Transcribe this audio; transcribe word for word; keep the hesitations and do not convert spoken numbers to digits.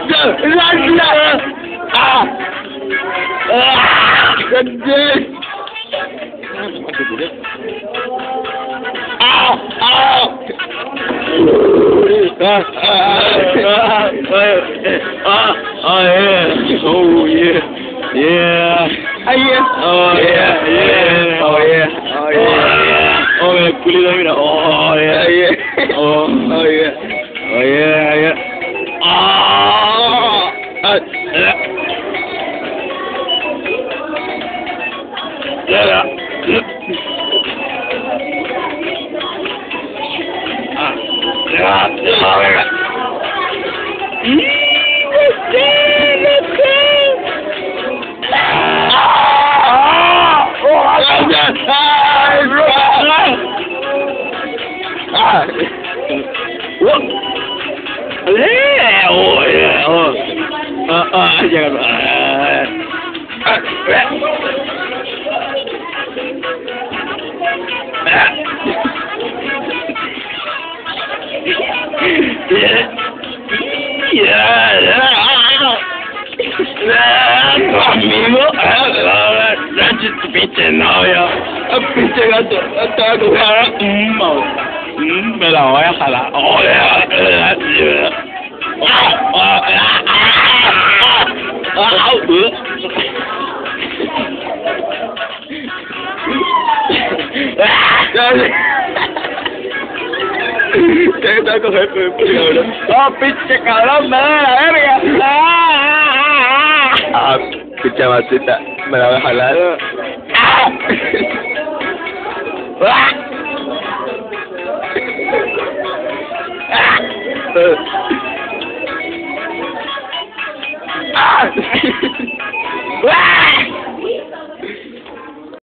Ah. Ah. Gede. Ah. Ah. Ah. Ah. Ah. Yeah. Oh yeah. Yeah. Ah, yeah. Oh yeah. Yeah. Oh, yeah. Oh, yeah. Oh yeah. Kulitnya mira. Oh yeah. Oh, yeah. Oh. Oh, yeah. Oh yeah. Yeah. Ah. Ah. Yeah. Ah. Yeah. Oh yeah. Ah, what? Yeah, oh yeah, oh, ah, ah, jangan, ah, ah, yeah, yeah, yeah, amigo, lanjut pinche novio, pinche gato, gato, gato, mau. Mm, me la voy a jalar. Oh, yeah, yeah, yeah. Ah, ah, ah, ah, ah, ah, uh. ¿Qué está con jefe, cabrón? Oh, pinche cabrón, me da la verga. Ah, Ah, pinche matita, me la voy a jalar. ah, ah. Ah! Ah!